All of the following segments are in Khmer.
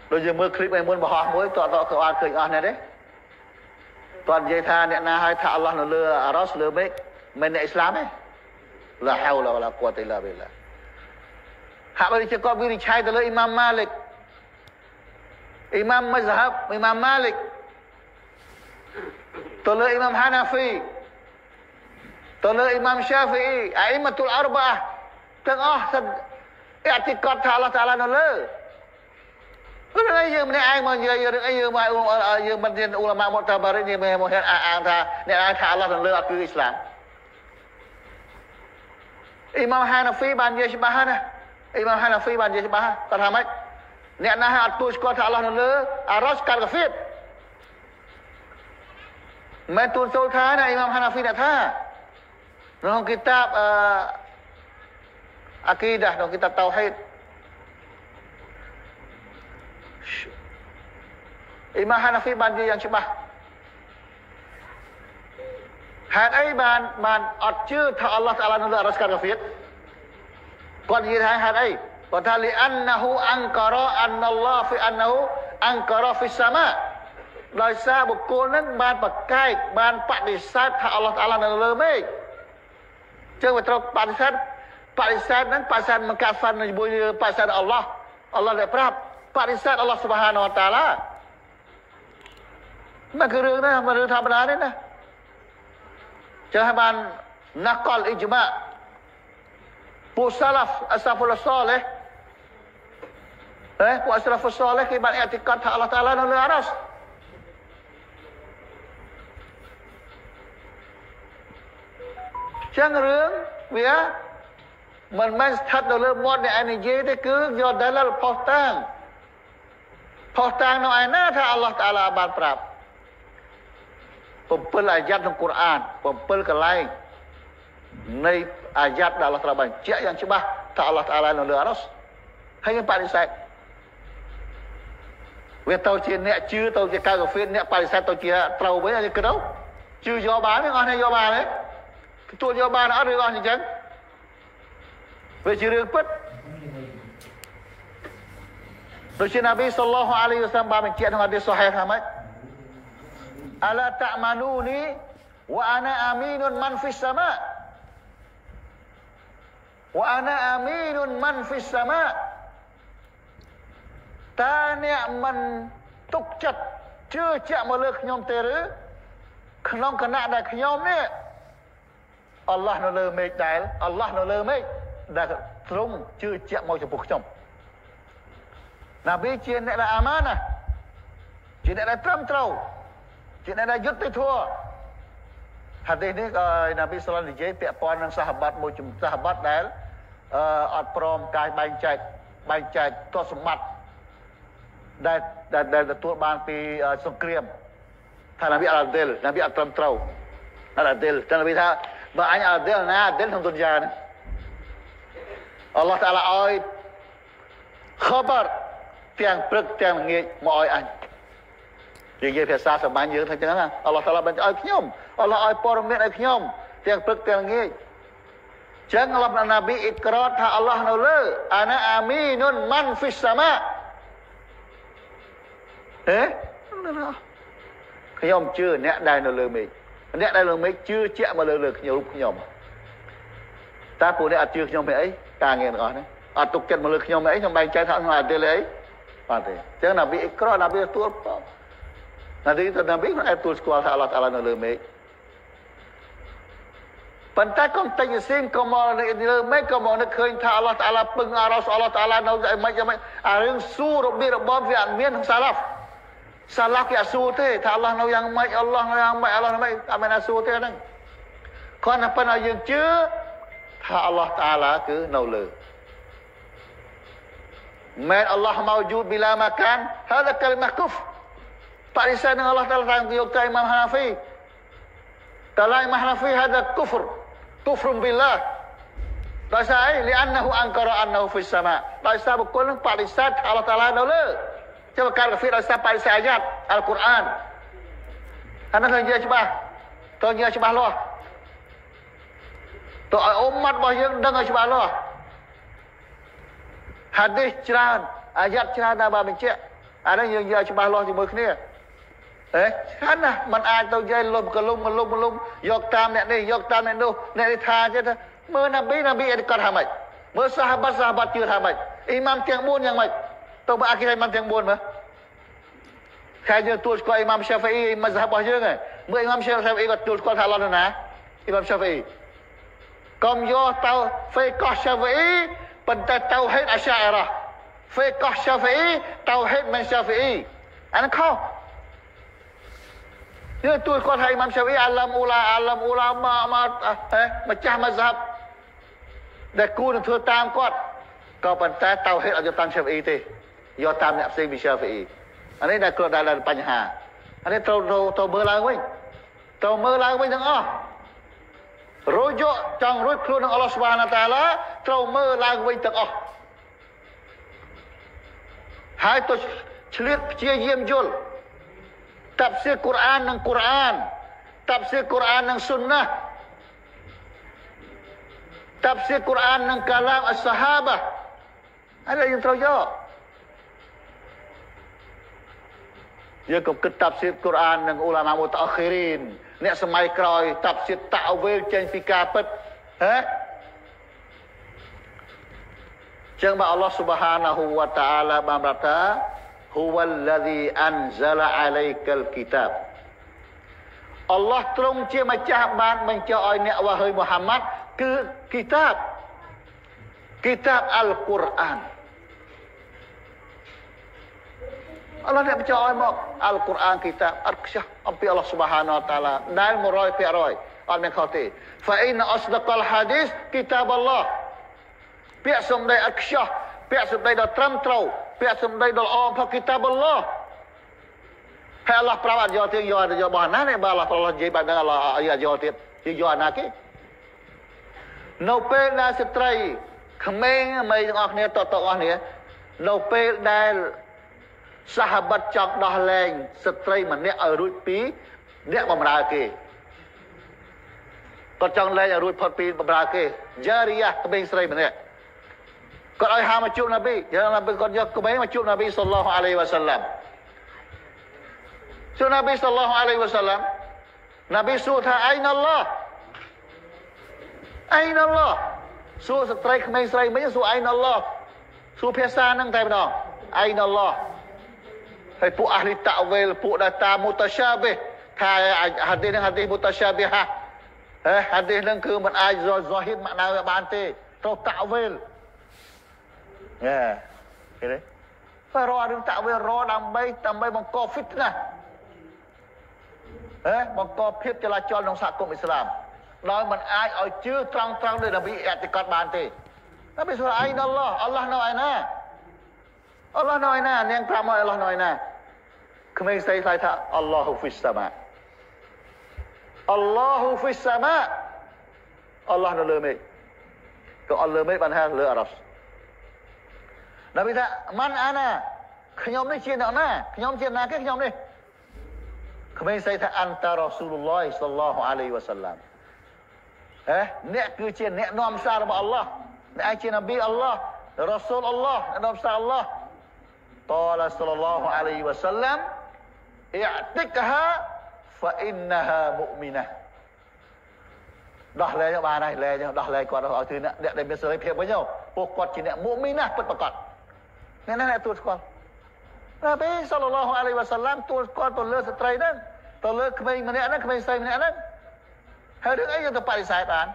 đôi giờ mưa clip này muốn bỏ muối tọt tọt cơ cười on này đấy toàn dây tha nè na hai thà Allah nó lừa Aros lừa mấy mình là Islam ấy là heo là quạt tay là vậy là hạ bây giờ con đi chạy tới Imam Malik Imam Mazhab Imam Malik tới Imam Hanafi tới Imam Shafi'i A'immatul Arba'ahទាំងអស់អតិកតថាអល់ឡោះតាអាឡានៅលើរឿងអីយើងម្នាក់ឯងមកនិយាយរឿងអីយើងមកយើងមិនរៀនអ៊ូឡាម៉ាមុតតាបារិនេះមកហ៊ានអាងថាអ្នកឯងថាអល់ឡោះនៅលើអត់គឺអ៊ីស្លាមអ៊ីម៉ាមហាណាហ្វីបាននិយាយច្បាស់ណាអ៊ីម៉ាមហាណាហ្វីបាននិយាយច្បាស់គាត់ថាម៉េចអ្នកណាអត់ទូស្គាល់ថាអល់ឡោះនៅលើអារ៉ាសកាត់កាហ្វៀតមិនទូលចូលថាណាអ៊ីម៉ាមហាណាហ្វីថាក្នុងគីតាបAkidah dan kitab tauhid. Imam Hanafi បាននិយាយយ៉ាងច្បាស់ហេតុអីបានអត់ជឿថាអល់ឡោះតាអាឡានៅលើអរ៉ាសកាហ្វៀតគាត់និយាយថាហេតុអីគាត់ថាលីអានណាហ៊ូអង្ការ៉ាអានអល់ឡោះហ្វីអានណាហ៊ូអង្ការ៉ាហ្វីសាម៉ាដោយសារបុគ្គលនឹងបានប្រកែកបានបដិសេធថាអល់ឡោះតាអាឡានៅលើមេឃចឹងវាត្រូវបដិសេធហ្នឹងបដិសេធមកកាហ្វានជាមួយបដិសេធអល់ឡោះដែលប្រាប់បដិសេធអល់ឡោះស៊ុបហានវតាអាឡាមកគឺរឿងនេះមិនរឿងធម្មតាទេណាចឹងហើយបានណាកលអ៊ីជ្មាពួកសាឡាហ្វអសាហ្វុលសាលេះពួកអសាហ្វុលសាលេះគេបានអតិកតថាអល់ឡោះតាអាឡានៅលើអារ៉ាសចឹងរឿងវាមិនមែនស្ថិតនៅលើមាត់អ្នកឯងនិយាយទេគឺយកដាឡាល់ផុសតាំងនៅឯណាថាអល់ឡោះតាអាឡាបានប្រាប់7អាយ៉ាត់ក្នុងកូរ៉ាន7កន្លែងនៃអាយ៉ាត់ដែលអល់ឡោះតាអាឡាបញ្ជាក់យ៉ាងច្បាស់ថាអល់ឡោះតាអាឡានៅលើអារ៉ាសហើយយើងបដិសេធវាទៅជាអ្នកជឿទៅជាកាហ្វៀនអ្នកបដិសេធទៅជាត្រូវវិញគេគិតទៅជឿយកបានទេអស់នេះយកបានទេទទួលយកបានអត់ឬអស់អញ្ចឹងវាជារឿងពិតដូចជានប៊ីសល្លឡោះអាឡៃហ៊ីវ៉ាសល្លាមបានបញ្ជាក់ក្នុងហាឌីសសូហេះថាម៉េចអឡាតាម៉ានូនីវ៉ាអាណាអាមីនុនម៉ាន់ហ្វីសសាម៉ាវ៉ាអាណាអាមីនុនម៉ាន់ហ្វីសសាម៉ាតើអ្នកមិនទុកចិត្តជឿជាក់មកលើខ្ញុំទេឬក្នុងគណៈដែលខ្ញុំនេះអល់ឡោះនៅលើមេឃដែលអល់ឡោះនៅលើមេឃដែលទ្រង់ជឿជាក់មកចំពោះខ្ញុំណាប៊ីជាអ្នកដែលអាម៉ាណាជាអ្នកដែលត្រឹមត្រូវជាអ្នកដែលយុត្តិធម៌ហាឌីសនេះក៏ណាប៊ីសល្លឡោះនិយាយពាក់ព័ន្ធនឹងសាហាបាត់មួយចំសាហាបាត់ដែលអត់ព្រមកាយបែងចែកទ្រព្យសម្បត្តិដែលទទួលបានពីសង្គ្រាមថាណាប៊ីអាឌិលណាប៊ីអត់ត្រឹមត្រូវអាឌិលតែណាប៊ីថាបើអញអាឌិលណាអាឌិលក្នុងទុនយ៉ាណាអល់ឡោះតាអាឡាឲ្យខបារទាំងព្រឹកទាំងល្ងាចមកឲ្យអញនិយាយភាសាសាមញ្ញយើងថាចឹងណាអល់ឡោះតាអាឡាបានឲ្យខ្ញុំអល់ឡោះឲ្យព័ត៌មានឲ្យខ្ញុំទាំងព្រឹកទាំងល្ងាចចឹងអល់ឡោះណាប៊ីអ៊ីក្រតថាអល់ឡោះនៅលើអាណាអាមីនុនម៉ាន់ហ្វីសសាម៉ាខ្ញុំជឿអ្នកដែលនៅលើមេឃអ្នកដែលលើមេឃជឿជាក់មកលើខ្ញុំរូបខ្ញុំតើពួកអ្នកអត់ជឿខ្ញុំទេអីការងារទាំងអស់នេះអត់ទុកចិត្តមកលើខ្ញុំទេអីខ្ញុំបែងចែកថាខ្ញុំអត់ទេអីបាទទេអញ្ចឹងណាប៊ីអ៊ីក្រណាប៊ីទទួលណាប៊ីគាត់ទទួលស្គាល់ថាអល់ឡោះតាអាឡានៅលើមេឃប៉ុន្តែកុំតិចស៊ីនកុំមកលើមេឃកុំមកនឹកឃើញថាអល់ឡោះតាអាឡាពឹងអារ៉ាសអល់ឡោះតាអាឡានៅមិនអារឿងស៊ូរបៀបរបបវាអត់មានក្នុងសាឡាហ្វគេអត់ស៊ូទេថាអល់ឡោះនៅយ៉ាងម៉េចអល់ឡោះនៅយ៉ាងម៉េចអល់ឡោះនៅម៉េចអត់មានអាស៊ូទេហ្នឹងគាត់តែប៉ុន្តែយើងជឿថាអល់ឡោះតាអាឡាគឺនៅលើមែនអល់ឡោះម៉ៅយូតប៊ីឡាម៉ាកានហើយតែកាលម៉ាគុហ្វបរិសេធនឹងអល់ឡោះតាអាឡាយកទៅអ៊ីម៉ាមហាណាហ្វីតាឡាអ៊ីម៉ាមហាណាហ្វីហាដាគុហ្វរប៊ីឡាដោយសារអីលីអានណាហ៊ូអង្ការ៉ាអានណាហ៊ូហ្វីសសាម៉ាដោយសារបុគ្គលនឹងបរិសេធអល់ឡោះតាអាឡានៅលើចុះការកាហ្វៀដោយសារបរិសេធអាយ៉ាត់អល់កុរអានអានោះនិយាយច្បាស់តើនិយាយច្បាស់លាស់តើឲ្យអ៊ុមម៉ាត់របស់យើងដឹងឲ្យច្បាស់លាស់ហាឌីសច្រើនអាយ៉ាត់ច្រើនដែលបានបញ្ជាក់អានេះយើងយកច្បាស់លាស់ជាមួយគ្នាហេខានណាมันអាចទៅយាយលុំកលុំយកតាមអ្នកនេះយកតាមអ្នកនោះអ្នកនេះថាចេះថាមើលណាប៊ីគាត់ថាម៉េចមើលសាហាបាត់ជឿថាម៉េចអ៊ីម៉ាមទាំង4យ៉ាងម៉េចទៅបើអាគីអ៊ីម៉ាមទាំង4មើលខែយើងទួលស្គាល់អ៊ីម៉ាមសាហ្វីអ៊ីម៉ាហ្សាហបរបស់យើងហ្នឹងមើលអ៊ីម៉ាមសាហ្វីគាត់ទួលស្គាល់ថាអល់ឡោះនៅណាអ៊ីម៉ាមសាហ្វីកុំយកទៅហ្វេកោះសាហ្វីប៉ុន្តែតៅហេតអាឆាអ៊ីរ៉ាហ្វេកោះសាហ្វីតៅហេតមិនសាហ្វីអានោះខុសយើងទួលស្គាល់ថាអ៊ីម៉ាមសាហ្វីអាឡាមអ៊ូឡាម៉ាម្ចាស់ម៉ាហ្សាហបដែលគួរនឹងធ្វើតាមគាត់ក៏ប៉ុន្តែតៅហេតអត់យកតាមសាហ្វីទេយកតាមអ្នកផ្សេងពីសាហ្វីអានេះដែលគាត់ដែលបញ្ហាអានេះត្រូវមើលឡើងវិញទាំងអស់រយៈចង់រួចខ្លួននឹងអល់ឡោះស៊ុបហានាតាឡាត្រូវមើលឡើងវិញទាំងអស់ហើយទៅឆ្លៀតព្យាយាមយល់តាប់សៀកូរ៉ាននិងកូរ៉ានតាប់សៀកូរ៉ាននិងស៊ុនណាតាប់សៀកូរ៉ាននិងកាឡាមអស្សាហាបាអានេះយើងត្រូវយកយើងក៏គិតតាប់សៀកកូរ៉ាននិងអ៊ូឡាម៉ាមុតអាខីរីនអ្នកសម័យក្រោយតាប់សៀកតាវេលចេញពីការពិតចឹងបើអល់ឡោះស៊ុបហានាហ៊ូវតាអាឡាបានប្រាប់ថាហ៊ូវលឡាឌីអានហ្សាឡាអាឡៃកាល់គីតាបអល់ឡោះទ្រង់ជាម្ចាស់បានបញ្ចុះឲ្យអ្នកវ៉ាហើយមូហាម៉ាត់គឺគីតាបអល់កុរអានអល់ឡោះអ្នកបញ្ចុះឲ្យមកអល់កុរអានគីតាបអត់ខ្ជះអំពីអល់ឡោះស៊ុបហានាវតាអាឡាដែល 100% អត់មានខុសទេ فإن أصدق الحديث كتاب الله ពាក្យសម្ដីអត់ខ្ជះពាក្យសម្ដីដ៏ត្រឹមត្រូវពាក្យសម្ដីដ៏ល្អផគីតាបអល់ឡោះហើយអល់ឡោះប្រាប់អត់យកទៀតយករបស់ណានេះបើអល់ឡោះនិយាយបែបហ្នឹងអល់ឡោះយកទៀតយកណាគេនៅពេលដែលស្ត្រីក្មេងmấyទាំងអស់គ្នាតអស់គ្នានៅពេលដែលសាហាបាត់ចង់ដោះលែងស្ត្រីម្នាក់ឲ្យរួចពីអ្នកបម្រើគេគាត់ចង់លែងឲ្យរួចផុតពីបម្រើគេយ៉ារីយ៉ាក្មេងស្រីម្នាក់គាត់ឲ្យហៅមកជួបនប៊ីគាត់យកក្មេងមកជួបនប៊ីសល្លឡោះអាឡៃហ៊ីវ៉ាសាឡាំជួបនប៊ីសល្លឡោះអាឡៃហ៊ីវ៉ាសាឡាំនប៊ីសួរថាអៃណាឡោះសួរស្ត្រីក្មេងស្រីមិញសួរអៃណាឡោះសួរភាសាហ្នឹងតែម្ដងអៃណាឡោះហើយពួកអាហ្លីតាវេលពួកដែលតាមមុតសាបេថាហាឌីសហ្នឹងហាឌីសមុតសាបេហាហាឌីសហ្នឹងគឺមិនអាចហ្សាហ៊ីតម៉ាក់ណាបានទេត្រូវតាវេលឃើញទេហើយរករឿងតាវេលរកដើម្បីបង្កហ្វីតណាបង្កភាពចលាចលក្នុងសហគមន៍អ៊ីស្លាមដោយមិនអាចឲ្យជឿត្រង់ដោយនប៊ីអតិកតបានទេនប៊ី說អៃណាឡោះអល់ឡោះនៅឯណានាងប្រាប់មកអល់ឡោះនៅឯណាក្មេងស្រីឆ្លើយថាអល់ឡោហ៊ូហ្វីសសាម៉ាអល់ឡោហ៊ូហ្វីសសាម៉ាអល់ឡោះនៅលើមេឃក៏អល់លើមេឃបានថាលើអារ៉ាស់នប៊ីថាម៉ាន់អាណាខ្ញុំនេះជាអ្នកណាខ្ញុំជាណាគេខ្ញុំនេះក្មេងស្រីថាអន្តារ៉ាស៊ូលឡោះសល្លឡោះអាឡៃហ៊ីវ៉ាសាឡាំអ្នកគឺជាអ្នកនាំសាររបស់អល់ឡោះអ្នកឯងជានប៊ីអល់ឡោះរ៉ាស៊ូលអល់ឡោះអ្នកនាំសារអល់ឡោះقال صلى الله عليه وسلم اعتقها فإنها مؤمنة ដោះលែងបានហើយលែងដោះលែងគាត់ឲ្យធ្វើអ្នកដែលមានសេរីភាពវិញពួកគាត់ជាអ្នកមុមីណាពិតប្រាកដអ្នកណាអ្នកទូលស្គាល់នប៊ីសល្លឡោះអាឡៃហ៊ីវ៉ាសាឡាំទូលស្គាល់ទៅលើស្ត្រីហ្នឹងទៅលើក្មេងម្នាក់ហ្នឹងក្មេងស្រីម្នាក់ហ្នឹងហើយរឿងអីយើងទៅបដិសេធបាន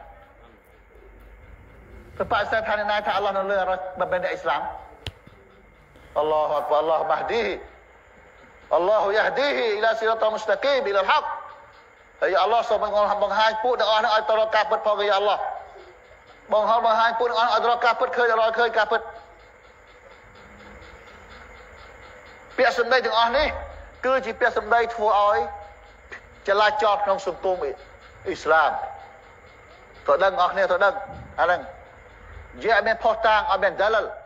ទៅបដិសេធថាអ្នកណាថាអល់ឡោះនៅលើមិនមែនអ្នកអ៊ីស្លាមالله أكبر الله مهديه الله يهديه إلى صراط مستقيم إلى الحق ហើយអល់ឡោះសូមបង្ហាញពួកទាំងអស់នោះឲ្យទៅរកការពិតផងគឺអល់ឡោះបង្ហាញពួកទាំងអស់ឲ្យទៅរកការពិតឃើញការពិតពាក្យសម្ដីទាំងអស់នេះគឺជាពាក្យសម្ដីធ្វើឲ្យចលាចលក្នុងសង្គមអ៊ីស្លាមទៅដឹងអស់គ្នាទៅដឹងអាហ្នឹងជាអត់មានផុសតាងអត់មានដាលិល